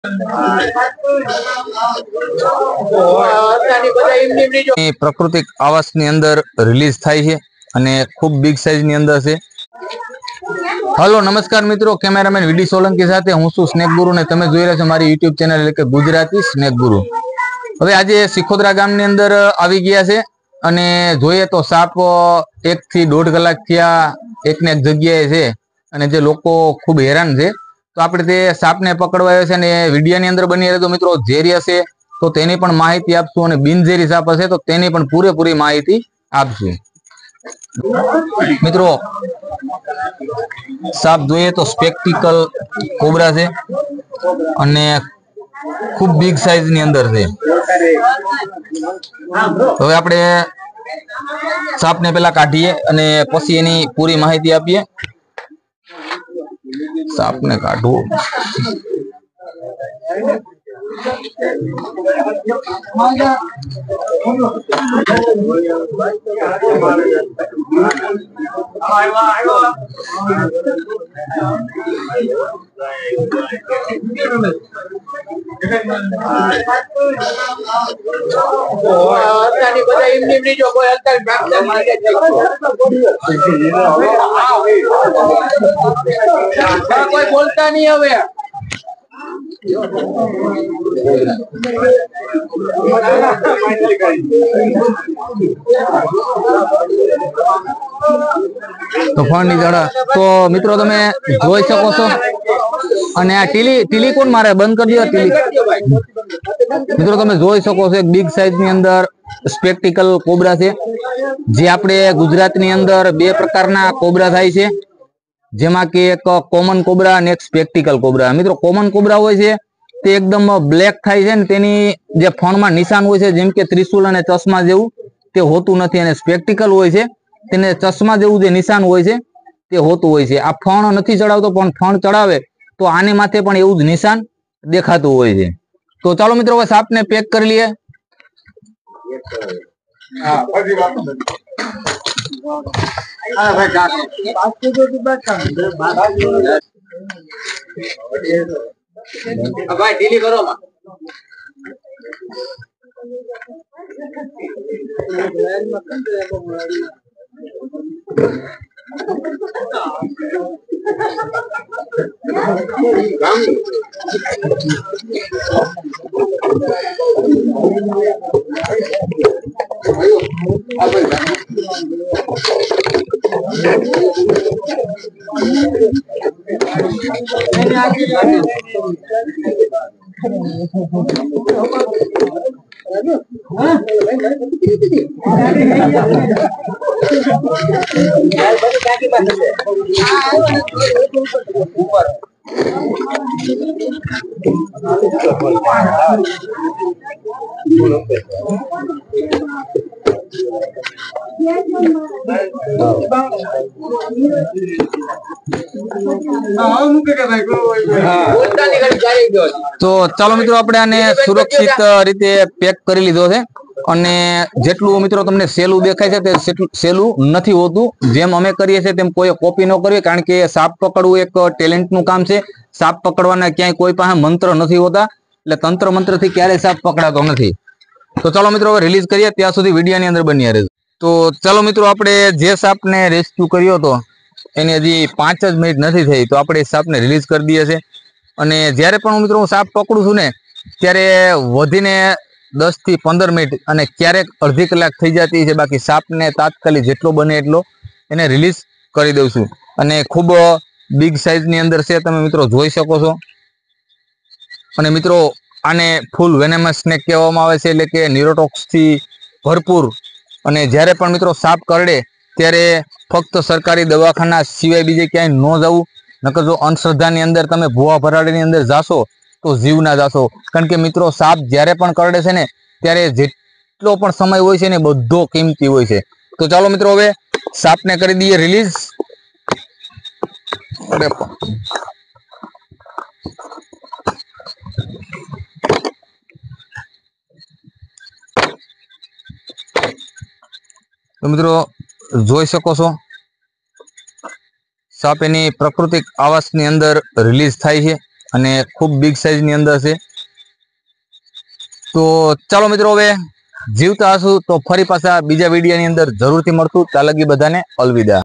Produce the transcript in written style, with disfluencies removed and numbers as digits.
प्राकृतिक आवास ની અંદર રિલીઝ થાય છે અને ખૂબ બિગ સાઈઝ ની અંદર છે। हेलो नमस्कार मित्रों, कैमरामैन वीडी सोलंकी साथे हूँ छुं स्नेक गुरु ने तमे जोई रह्या छो मारी यूट्यूब चेनल એટલે કે ગુજરાતી સ્નેક ગુરુ। હવે આજે સિખોદરા ગામની અંદર આવી ગયા છે અને જોઈએ તો સાપ 1 થી 1.5 કલાક થયા એકને એક જગ્યાએ છે અને જે લોકો ખૂબ હેરાન છે। તો આપણે તે સાપને પકડવા આવ્યા છે અને વિડિયોની અંદર બની રહેજો મિત્રો। ઝેરી હશે તો તેની પણ માહિતી આપશું અને બિનઝેરી સાપ હશે તો તેની પણ પૂરેપૂરી માહિતી આપશું। મિત્રો साप જોઈએ તો સ્પેક્ટિકલ કોબરા છે અને ખૂબ બિગ સાઈઝ ની અંદર છે। હવે આપણે સાપને પહેલા કાઢીએ અને પછી એની પૂરી માહિતી આપીએ। સાપને કાઢવું कोई बोलता नहीं है તોફાન ની જડા તો મિત્રો તમે જોઈ શકો છો અને આ ટીલી કોણ મારે બંધ કરી દો ટીલી। મિત્રો તમે જોઈ શકો છો એક બિગ સાઈઝ ની અંદર સ્પેક્ટિકલ કોબરા છે જે આપણે ગુજરાતની અંદર બે પ્રકારના કોબરા થાય છે જેમાં કે એક કોમન કોબરા અને એક સ્પેક્ટિકલ કોબરા। મિત્રો કોમન કોબરા હોય છે તે એકદમ બ્લેક થાય છે ને તેની જે ફણમાં નિશાન હોય છે જેમ કે ત્રિશુલ અને ચશ્મા જેવું તે હોતું નથી અને સ્પેક્ટિકલ હોય છે તેને ચશ્મા જેવું જે નિશાન હોય છે તે હોતું હોય છે। આ ફણ નથી ચડાવતો પણ ફણ ચડાવે તો આને માથે પણ એવું જ નિશાન દેખાતું હોય છે। તો ચાલો મિત્રો હવે સાપને પેક કરી લઈએ। भाई ढीली करो मा તો ચાલો મિત્રો આપણે આને સુરક્ષિત રીતે પેક કરી લીધો છે અને જેટલું મિત્રો તમને સહેલું દેખાય છે તે સહેલું નથી હોતું। જેમ અમે કરીએ છીએ તેમ કોઈ કોપી ન કરવી કારણ કે સાપ પકડવું એક ટેલેન્ટનું કામ છે। સાપ પકડવાના ક્યાંય કોઈ પાસે મંત્ર નથી હોતા એટલે તંત્ર મંત્રથી ક્યારેય સાપ પકડાતો નથી। તો ચાલો મિત્રો હવે રિલીઝ કરીએ ત્યાં સુધી વિડિયોની અંદર બન્યા રહેજો। તો ચાલો મિત્રો આપણે જે સાપને રેસ્ક્યુ કર્યો હતો એની હજી 5 જ મિનિટ નથી થઈ તો આપણે સાપને રિલીઝ કરી દઈએ છે અને જ્યારે પણ મિત્રો હું સાપ પકડું છું ને ત્યારે વધીને 10 થી 15 મિનિટ અને ક્યારેક અડધી કલાક થઈ જતી છે। બાકી સાપને તાત્કાલિક જેટલો બને એટલો એને રિલીઝ કરી દઉં છું અને ખૂબ બિગ સાઈઝની અંદર છે તમે મિત્રો જોઈ શકો છો। અને મિત્રો આને ફૂલ વેનેમસ સ્નેક કહેવામાં આવે છે એટલે કે ન્યુરોટોક્સથી ભરપૂર। અને જ્યારે પણ મિત્રો સાપ કરડે ત્યારે ફક્ત સરકારી દવાખાના સિવાય બીજે ક્યાંય ન જવું નકર જો અંધશ્રદ્ધાની અંદર તમે ભૂવા ભરાડીની અંદર જાશો તો જીવ ના જાશો કારણ કે મિત્રો સાપ જ્યારે પણ કરડે છે ને ત્યારે જેટલો પણ સમય હોય છે ને બધો કિંમતી હોય છે। તો ચાલો મિત્રો હવે સાપને કરી દઈએ રિલીઝ। અરે તો મિત્રો જોઈ શકો છો સાપ એની પ્રાકૃતિક આવાસની અંદર રિલીઝ થાય છે અને ખૂબ બિગ સાઇઝ ની અંદર છે. તો ચાલો મિત્રો, હવે જીવતા હશું તો ફરી પાછા બીજા વિડીયોની અંદર જરૂરથી મળશું. ત્યાં લગી બધાને અલવિદા.